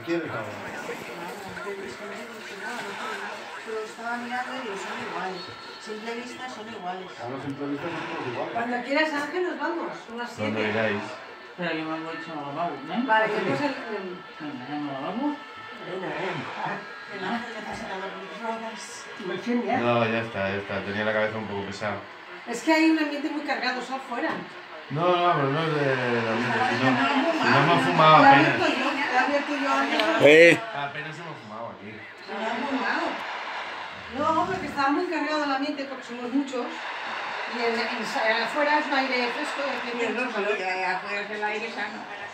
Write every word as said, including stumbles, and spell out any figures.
quieres ahora? Pero estaba mirando y digo, son iguales. Simple vista son iguales. Ahora simple vista son todos iguales. Cuando quieras, Ángel, nos vamos. Unas siete. ¿Dónde iráis? Pero yo me voy hecho a lavabo, ¿no? Vale, después el... Venga, ya me lavamos. El Ángel necesita dormir drogas. No, ya está, ya está. Tenía la cabeza un poco pesada. Es que hay un ambiente muy cargado, sal fuera. No, no, pero no es de la mierda, si no, si no hemos fumado La he apenas. abierto yo, la he abierto yo antes. Eh, Apenas hemos fumado aquí. Se me ha fumado. No, porque estaba muy cargado el ambiente porque somos muchos. Y en, en, afuera es un aire fresco. No, pero afuera es el aire sano.